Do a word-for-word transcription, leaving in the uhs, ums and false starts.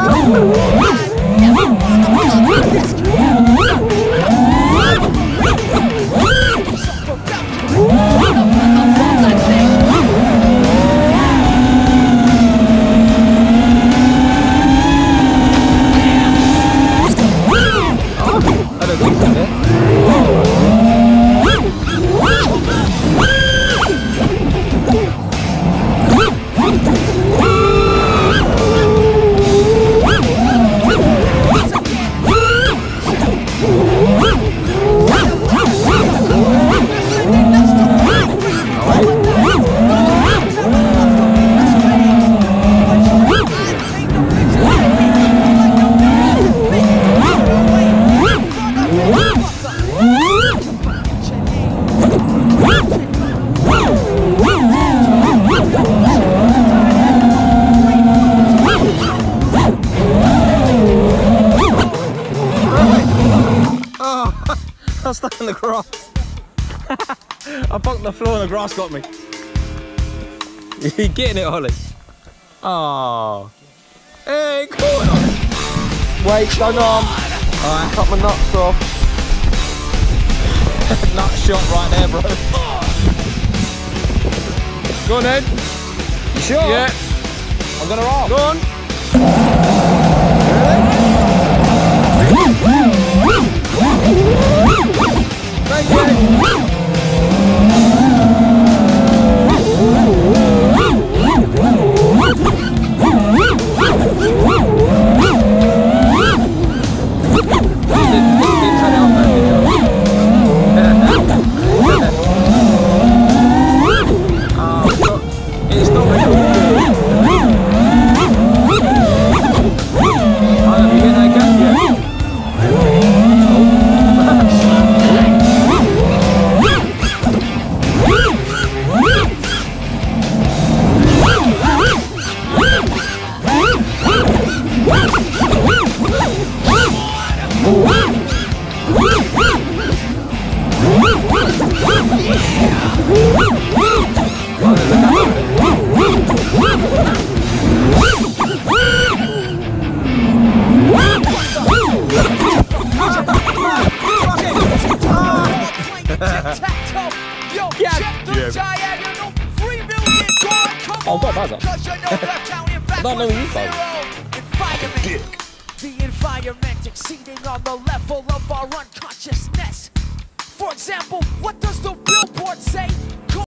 I'm stuck in the grass. I bumped the floor and the grass got me. You getting it, Holly? Oh. Hey, cool. Wait, don't arm. Alright. Cut my nuts off. Nut shot right there, bro. Go on then. You sure? Yeah. I'm gonna arm. Go on. Thank you. Oh, I've got a buzzer. I don't know who you buzzer. Dick. The environment exceeding on the level of our unconsciousness. For example, what does the billboard say?